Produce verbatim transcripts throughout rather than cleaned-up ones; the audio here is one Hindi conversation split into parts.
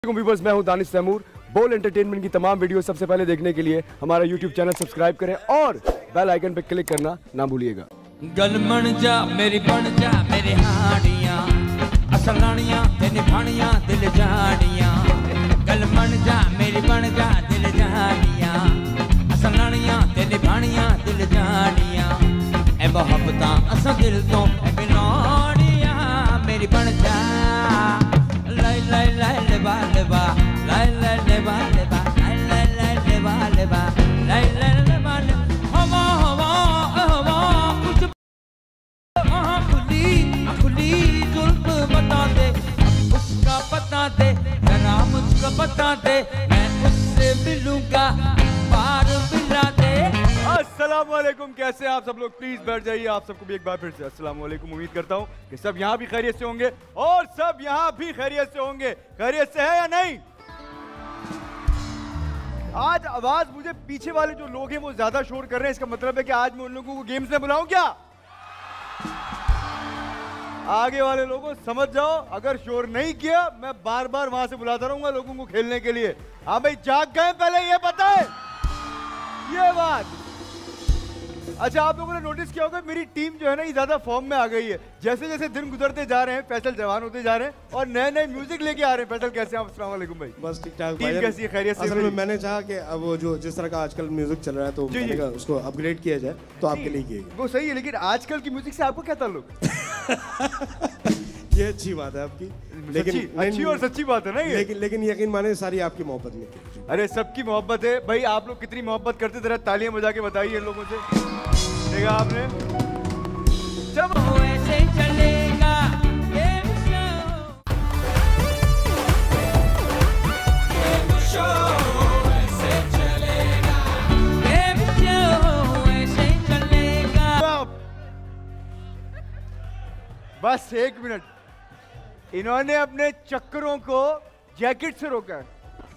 व्यूअर्स, मैं हूं दानिश तैमूर। बोल एंटरटेनमेंट की तमाम वीडियो सबसे पहले देखने के लिए हमारा यूट्यूब चैनल सब्सक्राइब करें और बेल आइकन पर क्लिक करना ना भूलिएगा। गल बन जा मेरी बन जा मेरी हाड़ियां असलानियां ते निभानियां दिल जानियां। गल बन जा मेरी बन जा दिल जानियां असलानियां ते निभानियां दिल जानियां। ए मोहब्बतां असां दिल तो ए बिलानियां मेरी बन जा लाई लाई लाई लेबा लेबा लाई लाई लेबा लेबा लाई लाई लाई लेबा लेबा लाई लाई लेबा हवा हवा हवा कुछ खुली खुली जुल्फ बता दे उसका पता दे जरा मुझको बता दे मैं उससे मिलूंगा पार मिला दे। अस्सलाम वालेकुम, कैसे हैं आप सब लोग? प्लीज बैठ जाइए। आप सबको भी एक बार फिर से अस्सलाम वालेकुम। उम्मीद करता हूँ कि सब यहाँ भी खैरियत से होंगे और सब यहाँ भी खैरियत से होंगे। खैरियत से है या नहीं? आज आवाज मुझे पीछे वाले जो लोग हैं वो ज्यादा शोर कर रहे हैं, इसका मतलब है कि आज मैं उन लोगों को गेम्स में बुलाऊं क्या? आगे वाले लोगों समझ जाओ, अगर शोर नहीं किया मैं बार बार वहां से बुलाता रहूंगा लोगों को खेलने के लिए। हाँ भाई, जाग गए पहले ये बताए ये बात। अच्छा, आप लोगों ने नोटिस किया होगा मेरी टीम जो है ना ये ज्यादा फॉर्म में आ गई है। जैसे जैसे दिन गुजरते जा रहे हैं फैसल जवान होते जा रहे हैं और नए नए म्यूजिक लेके आ रहे हैं। फैसल कैसे हैं आप? अस्सलाम वालेकुम भाई। बस ठीक ठाक। टीम कैसी है? खैरियत से? असल में मैंने चाहा कि अब वो जो जिस तरह का आजकल म्यूजिक चल रहा है तो मैंने कहा उसको अपग्रेड किया जाए, तो आपके लिए किया गया। वो सही है, लेकिन आजकल की म्यूजिक से आपको क्या ताल्लुक? ये अच्छी बात है आपकी, लेकिन अच्छी और सच्ची बात है ना ये। लेकिन लेकिन यकीन माने सारी आपकी मोहब्बत में की। अरे सबकी मोहब्बत है भाई। आप लोग कितनी मोहब्बत करते थे, तालियां बजा के बताइए इन लोगों से। देखा आपने? जब ऐसे चलेगा बस एक मिनट, इन्होंने अपने चक्करों को जैकेट से रोका है।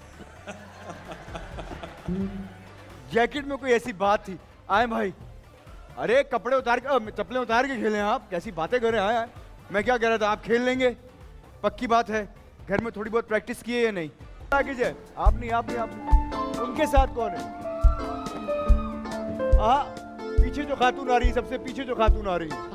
जैकेट में कोई ऐसी बात थी? आए भाई, अरे कपड़े उतार के चप्पलें उतार के खेलें आप? कैसी बातें कर रहे हैं? आए मैं क्या कह रहा था, आप खेल लेंगे पक्की बात है। घर में थोड़ी बहुत प्रैक्टिस की है या नहीं? कीजिए। आप नहीं आप नहीं आप नहीं। उनके साथ कौन है? हाँ, पीछे जो खातून आ रही है, सबसे पीछे जो खातून आ रही है,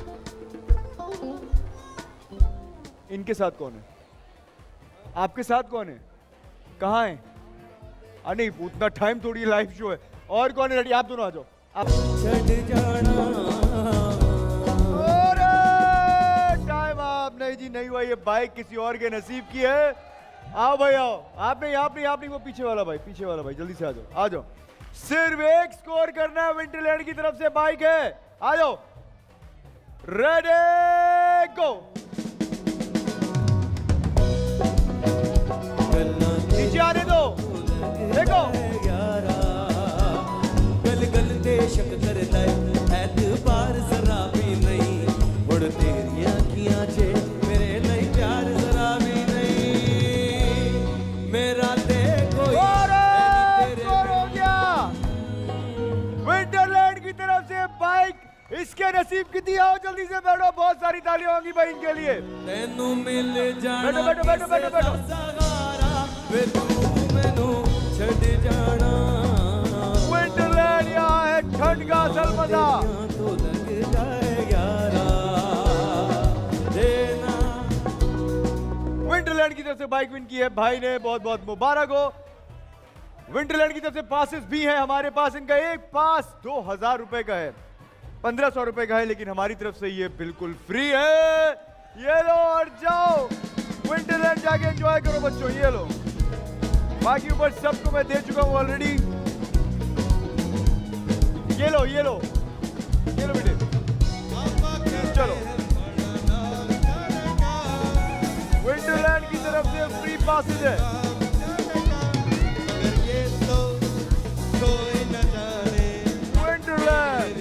इनके साथ कौन है? आपके साथ कौन है? कहाँ है? आ नहीं, उतना टाइम थोड़ी लाइव शो है। और कौन है रेडी? आप दोनों आ जाओ। आप टाइम आप नहीं जी, नहीं हुआ। ये बाइक किसी और के नसीब की है। आओ भाई आओ। आप नहीं आप नहीं आप नहीं वो पीछे वाला भाई, पीछे वाला भाई, जल्दी से आ जाओ आ जाओ। सिर्फ एक स्कोर करना है। विंटरलैंड की तरफ से बाइक है, आ जाओ। Ready go. नीचे आने दो। देखो गल गल दे शक कर ले एतबार जरा भी नहीं उड़ तेरी आँखियाँ चे मेरे लिए प्यार जरा भी नहीं मेरा देखो हो गया। विंटरलैंड की तरफ से बाइक इसके नसीब की थी। आओ जल्दी से बैठो, बहुत सारी तालियां होंगी भाई इनके लिए। तेनू मिल जाना बैठो बैठो बैठो बैठो बैठो। वे तू मैनू छड़ जाना। विंटरलैंड यहाँ है ठंड का असल मजा। तो लग जाए यारा देना। विंटरलैंड की तरफ से बाइक विन की है भाई ने, बहुत बहुत मुबारक हो। विंटरलैंड की तरफ से पासेस भी हैं हमारे पास। इनका एक पास दो हजार रुपए का है, पंद्रह सौ रुपए का है, लेकिन हमारी तरफ से ये बिल्कुल फ्री है। ये लो और जाओ विंटरलैंड जाके एंजॉय करो बच्चों। ये लो, बाकी ऊपर सबको मैं दे चुका हूँ ऑलरेडी। ये लो ये लो ये लो बेटे, चलो। विंटरलैंड की तरफ से फ्री पासेस है। विंटरलैंड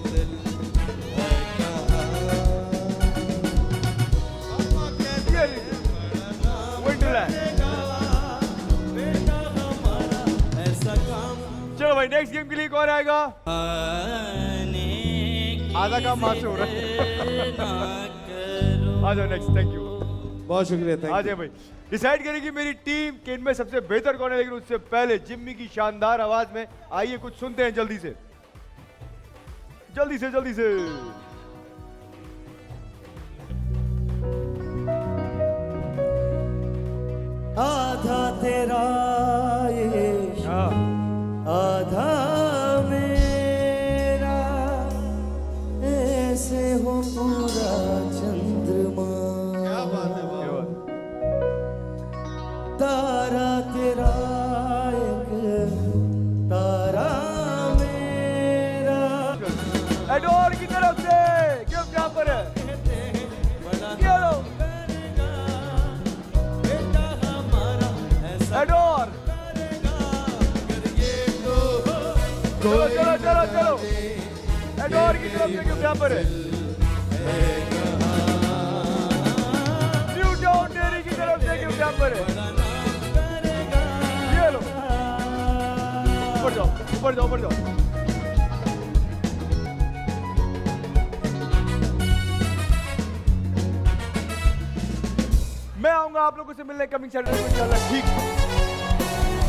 चलो भाई, नेक्स्ट गेम के लिए कौन आएगा? आधा काम वहां से हो रहा है। आ जाओ नेक्स्ट। Thank you. बहुत शुक्रिया, आ थैंक जाए यू। भाई। डिसाइड करेगी मेरी टीम कि इनमें सबसे बेहतर कौन है, लेकिन उससे पहले जिम्मी की शानदार आवाज में आइए कुछ सुनते हैं जल्दी से जल्दी से जल्दी से। आधा तेरा ये हाँ आधा मेरा, ऐसे हो पूरा चंद्रमा। क्या बात है, ये बात। तारा तेरा एक तारा मेरा। एडोर की तरफ से गिफ्ट यहाँ पर है। ये लो एडोर। चलो चलो चलो चलो एडोर की तरफ से गिफ्ट यहाँ पर है। न्यू टाउन डेयरी की तरफ से गिफ्ट यहाँ पर है। ये लो ऊपर जाओ ऊपर जाओ ऊपर जाओ। मैं आऊंगा आप लोगों से मिलने कमिंग सैटरडे को इंशाल्लाह। ठीक